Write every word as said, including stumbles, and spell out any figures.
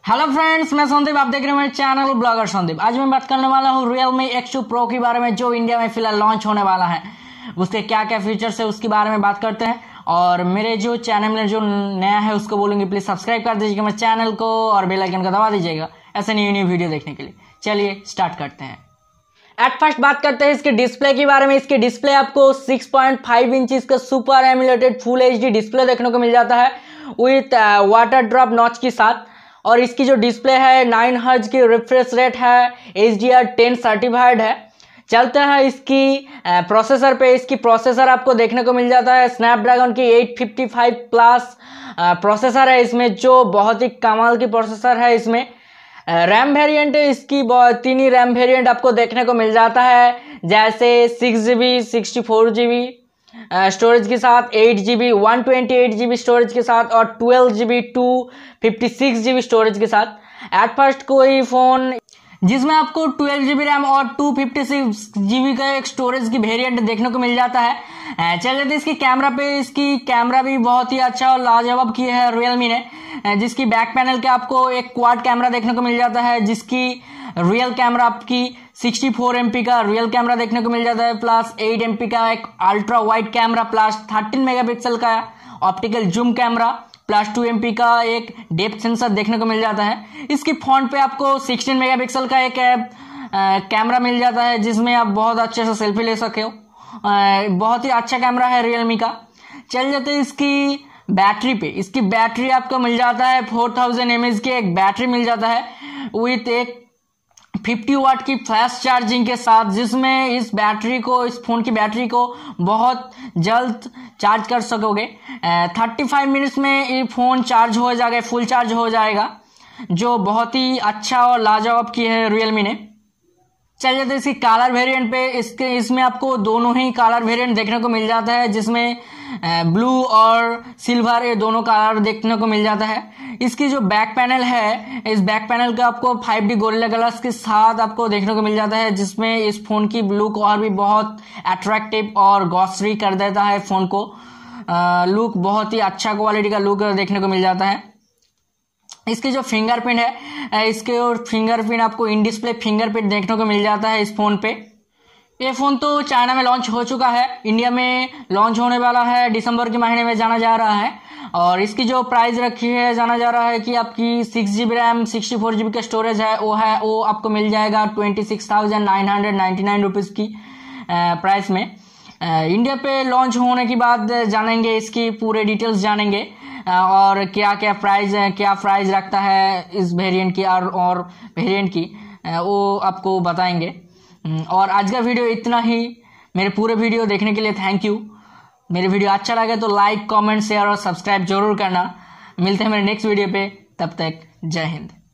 Hello friends, मैं संदीप, आप देख रहे हैं मेरे चैनल ब्लॉगर संदीप। आज मैं बात करने वाला हूँ Realme एक्स टू Pro के बारे में, जो इंडिया में फिलहाल लॉन्च होने वाला है। उसके क्या क्या फीचर्स है उसके बारे में बात करते हैं। और मेरे जो चैनल में जो नया है उसको बोलूंगी प्लीज सब्सक्राइब कर दीजिएगा मेरे चैनल को और बेल आइकन को दबा दीजिएगा ऐसे न्यू न्यू वीडियो देखने के लिए। चलिए स्टार्ट करते हैं। एट फर्स्ट बात करते हैं इसके डिस्प्ले के बारे में। इसके डिस्प्ले आपको सिक्स पॉइंट फाइव इंच का super AMOLED full H D display देखने को मिल जाता है विथ वाटर ड्रॉप नॉच के साथ। और इसकी जो डिस्प्ले है नाइन हर्ट्ज की रिफ्रेश रेट है, H D R ten certified है। चलते हैं इसकी प्रोसेसर पे। इसकी प्रोसेसर आपको देखने को मिल जाता है स्नैपड्रैगन की eight fifty five plus processor है इसमें, जो बहुत ही कमाल की प्रोसेसर है। इसमें रैम वेरिएंट है इसकी तीन ही रैम वेरिएंट आपको देखने को मिल जाता है, जैसे six G B sixty four G B storage के साथ, eight G B one twenty eight G B storage के साथ और twelve G B two fifty six G B storage के साथ। एट फर्स्ट कोई फ़ोन जिसमें आपको ट्वेल्व जी बी रैम और two fifty six G B का एक स्टोरेज की वेरिएंट देखने को मिल जाता है। चल जाते इसकी कैमरा पे। इसकी कैमरा भी बहुत ही अच्छा और लाजवाब की है Realme ने, जिसकी बैक पैनल के आपको एक क्वाड कैमरा देखने को मिल जाता है, जिसकी रियल कैमरा आपकी सिक्सटी फोर एम पी का रियल कैमरा देखने को मिल जाता है, प्लस एट एम पी का एक ultra wide camera, plus thirteen megapixel का optical zoom camera, plus two M P का एक डेप्थ सेंसर देखने को मिल जाता है। इसकी फ्रंट पे आपको सिक्सटीन मेगापिक्सल का एक कैमरा मिल जाता है, जिसमें आप बहुत अच्छे से सेल्फी ले सके हो। आ, बहुत ही अच्छा कैमरा है Realme का। चल जाते हैं इसकी बैटरी पे। इसकी बैटरी आपको मिल जाता है फोर थाउजेंड एम एच की एक बैटरी मिल जाता है विथ एक फिफ्टी वाट की फास्ट चार्जिंग के साथ, जिसमें इस बैटरी को इस फोन की बैटरी को बहुत जल्द चार्ज कर सकोगे। थर्टी फाइव मिनट्स में ये फोन चार्ज हो जाएगा, फुल चार्ज हो जाएगा, जो बहुत ही अच्छा और लाजवाब की है Realme ने। चल जाते इसकी कलर वेरिएंट पे। इसके इसमें आपको दोनों ही कलर वेरिएंट देखने को मिल जाता है, जिसमें ब्लू और सिल्वर ये दोनों कलर देखने को मिल जाता है। इसकी जो बैक पैनल है, इस बैक पैनल का आपको फाइव डी गोरिल्ला ग्लास के साथ आपको देखने को मिल जाता है, जिसमें इस फोन की लुक और भी बहुत अट्रैक्टिव और गॉसरी कर देता है फोन को। लुक बहुत ही अच्छा क्वालिटी का लुक देखने को मिल जाता है। इसकी जो फिंगरप्रिंट है, इसके और फिंगरप्रिंट आपको इन डिस्प्ले फिंगरप्रिंट देखने को मिल जाता है इस फोन पे। ये फोन तो चाइना में लॉन्च हो चुका है, इंडिया में लॉन्च होने वाला है, दिसंबर के महीने में जाना जा रहा है। और इसकी जो प्राइस रखी है, जाना जा रहा है कि आपकी six G B RAM sixty four G B का स्टोरेज है, वो है वो आपको मिल जाएगा twenty six thousand nine hundred ninety nine rupees की प्राइस में। इंडिया पे लॉन्च होने के बाद जानेंगे, इसकी पूरे डिटेल्स जानेंगे और क्या क्या प्राइस क्या प्राइस रखता है इस वेरिएंट की और, और वेरिएंट की वो आपको बताएंगे। और आज का वीडियो इतना ही। मेरे पूरे वीडियो देखने के लिए थैंक यू। मेरे वीडियो अच्छा लगे तो लाइक, कमेंट, शेयर और सब्सक्राइब जरूर करना। मिलते हैं मेरे नेक्स्ट वीडियो पे, तब तक जय हिंद।